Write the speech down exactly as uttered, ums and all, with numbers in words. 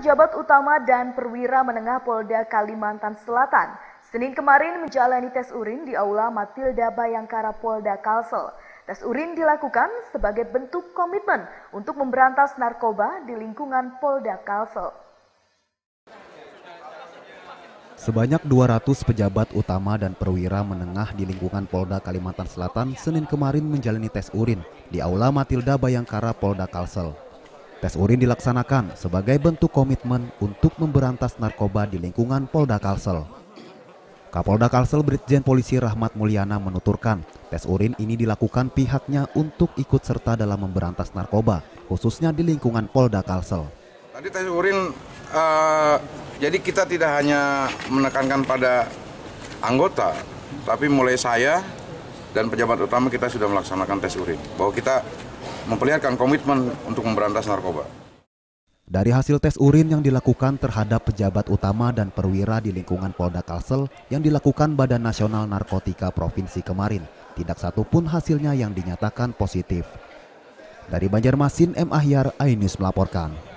pejabat utama dan perwira menengah Polda Kalimantan Selatan Senin kemarin menjalani tes urin di Aula Matilda Bayangkara Polda Kalsel. Tes urin dilakukan sebagai bentuk komitmen untuk memberantas narkoba di lingkungan Polda Kalsel. Sebanyak dua ratus pejabat utama dan perwira menengah di lingkungan Polda Kalimantan Selatan Senin kemarin menjalani tes urin di Aula Matilda Bayangkara Polda Kalsel. Tes urin dilaksanakan sebagai bentuk komitmen untuk memberantas narkoba di lingkungan Polda Kalsel. Kapolda Kalsel Brigjen Polisi Rahmat Mulyana menuturkan, tes urin ini dilakukan pihaknya untuk ikut serta dalam memberantas narkoba, khususnya di lingkungan Polda Kalsel. Tadi tes urin, uh, jadi kita tidak hanya menekankan pada anggota, tapi mulai saya dan pejabat utama kita sudah melaksanakan tes urin, bahwa kita memperlihatkan komitmen untuk memberantas narkoba. Dari hasil tes urin yang dilakukan terhadap pejabat utama dan perwira di lingkungan Polda Kalsel yang dilakukan Badan Nasional Narkotika Provinsi kemarin, tidak satu pun hasilnya yang dinyatakan positif. Dari Banjarmasin, M. Ahyar, iNews melaporkan.